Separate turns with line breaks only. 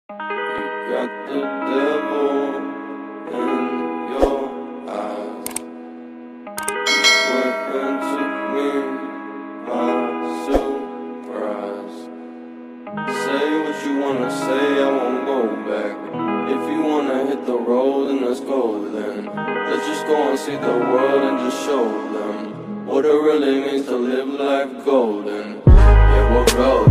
You got the devil in your eyes. You went and took me by surprise. Say what you wanna say, I won't go back. If you wanna hit the road, then let's go then. Let's just go and see the world and just show them what it really means to live life golden. Yeah, we'll go.